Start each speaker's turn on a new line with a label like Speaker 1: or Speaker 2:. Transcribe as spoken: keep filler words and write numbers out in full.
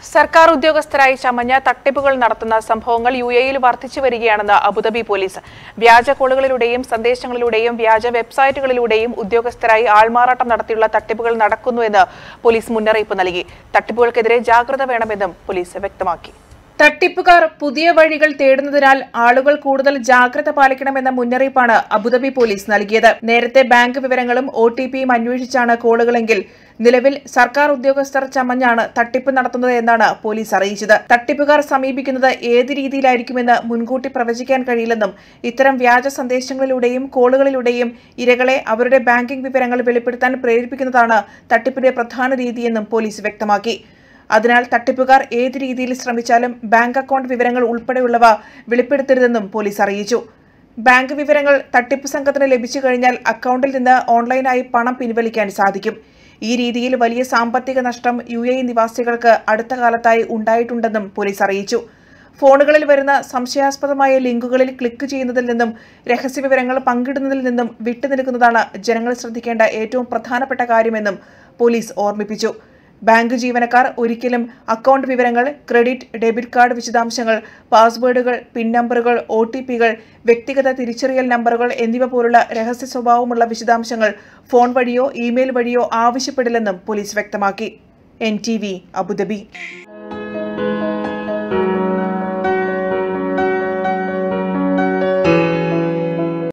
Speaker 1: സർക്കാർ ഉദ്യോഗസ്ഥരായി ചമഞ്ഞ തട്ടിപ്പുകൾ നടത്തുന്ന സംഭവങ്ങൾ യു എയിൽ വർദ്ധിച്ചു വരികയാണെന്ന് അബുദാബി പോലീസ്. വ്യാജ കോളുകളിലൂടെയും സന്ദേശങ്ങളിലൂടെയും വ്യാജ വെബ്സൈറ്റുകളിലൂടെയും ഉദ്യോഗസ്ഥരായി ആൾമാറാട്ടം നടത്തിയുള്ള തട്ടിപ്പുകൾ നടക്കുന്നുവെന്ന് പോലീസ് മുന്നറിയിപ്പ് നൽകി. തട്ടിപ്പുകൾക്കെതിരെ ജാഗ്രത വേണമെന്നും പോലീസ് വ്യക്തമാക്കി. തട്ടിപ്പുകാർ പുതിയ വഴികൾ തേടുന്നതിനാൽ ആളുകൾ കൂടുതൽ ജാഗ്രത പാലിക്കണമെന്ന മുന്നറിയിപ്പാണ് അബുദാബി പോലീസ് നൽകിയത്. നേരത്തെ ബാങ്ക് വിവരങ്ങളും ഒ ടി പിയും അന്വേഷിച്ചാണ് കോളുകളെങ്കിൽ നിലവിൽ സർക്കാർ ഉദ്യോഗസ്ഥർ ചമഞ്ഞാണ് തട്ടിപ്പ് നടത്തുന്നത് എന്നാണ് പോലീസ് അറിയിച്ചത്. തട്ടിപ്പുകാർ സമീപിക്കുന്നത് ഏത് രീതിയിലായിരിക്കുമെന്ന് മുൻകൂട്ടി പ്രവചിക്കാൻ കഴിയില്ലെന്നും ഇത്തരം വ്യാജ സന്ദേശങ്ങളിലൂടെയും കോളുകളിലൂടെയും ഇരകളെ അവരുടെ ബാങ്കിംഗ് വിവരങ്ങൾ വെളിപ്പെടുത്താൻ പ്രേരിപ്പിക്കുന്നതാണ് തട്ടിപ്പിന്റെ പ്രധാന രീതിയെന്നും പോലീസ് വ്യക്തമാക്കി. അതിനാൽ തട്ടിപ്പുകാർ ഏത് രീതിയിൽ ശ്രമിച്ചാലും ബാങ്ക് അക്കൗണ്ട് വിവരങ്ങൾ ഉൾപ്പെടെയുള്ളവ വെളിപ്പെടുത്തരുതെന്നും പോലീസ് അറിയിച്ചു. ബാങ്ക് വിവരങ്ങൾ തട്ടിപ്പ് സംഘത്തിന് ലഭിച്ചു കഴിഞ്ഞാൽ അക്കൗണ്ടിൽ നിന്ന് ഓൺലൈനായി പണം പിൻവലിക്കാൻ സാധിക്കും. ഈ രീതിയിൽ വലിയ സാമ്പത്തിക നഷ്ടം യു എ നിവാസികൾക്ക് അടുത്ത കാലത്തായി ഉണ്ടായിട്ടുണ്ടെന്നും പോലീസ് അറിയിച്ചു. ഫോണുകളിൽ വരുന്ന സംശയാസ്പദമായ ലിങ്കുകളിൽ ക്ലിക്ക് ചെയ്യുന്നതിൽ നിന്നും രഹസ്യവിവരങ്ങൾ പങ്കിടുന്നതിൽ നിന്നും വിട്ടുനിൽക്കുന്നതാണ് ജനങ്ങൾ ശ്രദ്ധിക്കേണ്ട ഏറ്റവും പ്രധാനപ്പെട്ട കാര്യമെന്നും പോലീസ് ഓർമ്മിപ്പിച്ചു. ബാങ്ക് ജീവനക്കാർ ഒരിക്കലും അക്കൗണ്ട് വിവരങ്ങൾ, ക്രെഡിറ്റ്, ഡെബിറ്റ് കാർഡ് വിശദാംശങ്ങൾ, പാസ്വേഡുകൾ, പിൻ നമ്പറുകൾ, ഒ ടി പികൾ, വ്യക്തിഗത തിരിച്ചറിയൽ നമ്പറുകൾ എന്നിവ പോലുള്ള രഹസ്യ സ്വഭാവമുള്ള വിശദാംശങ്ങൾ ഫോൺ വഴിയോ ഇമെയിൽ വഴിയോ ആവശ്യപ്പെടില്ലെന്നും പോലീസ് വ്യക്തമാക്കി. N T V Abu Dhabi.